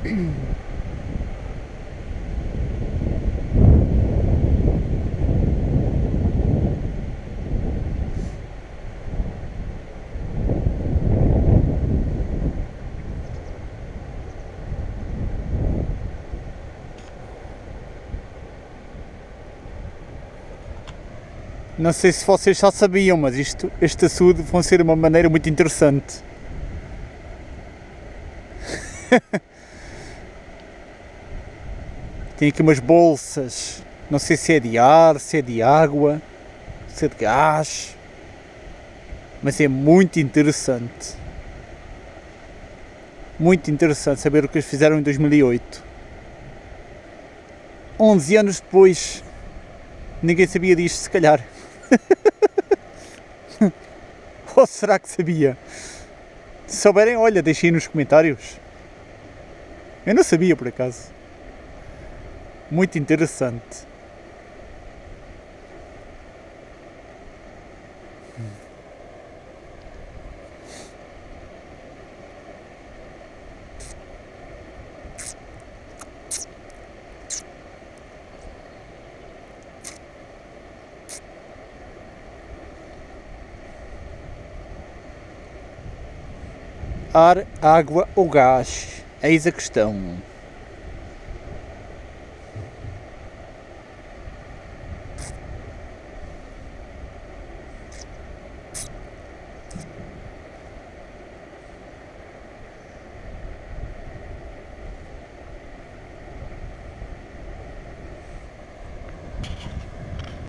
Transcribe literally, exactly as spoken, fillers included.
Não sei se vocês já sabiam, mas isto, este açude vão ser uma maneira muito interessante. Tem aqui umas bolsas, não sei se é de ar, se é de água, se é de gás, mas é muito interessante. Muito interessante saber o que eles fizeram em dois mil e oito. onze anos depois, ninguém sabia disto, se calhar. Ou será que sabia? Se souberem, olha, deixem nos comentários. Eu não sabia, por acaso. Muito interessante. Ar, água ou gás? Eis a questão.